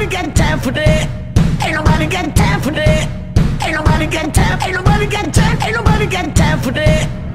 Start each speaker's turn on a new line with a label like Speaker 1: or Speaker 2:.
Speaker 1: nobody got time for that. Ain't nobody got time for that. Ain't nobody got time. Ain't nobody got time. Ain't nobody got time for that.